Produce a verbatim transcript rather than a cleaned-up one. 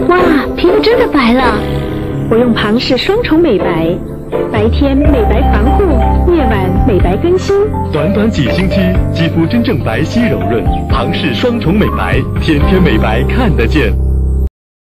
哇，皮肤真的白了！ 我用庞氏双重美白，白天美白防护，夜晚美白更新。 短短几星期，肌肤真正白皙柔润。庞氏双重美白，天天美白看得见。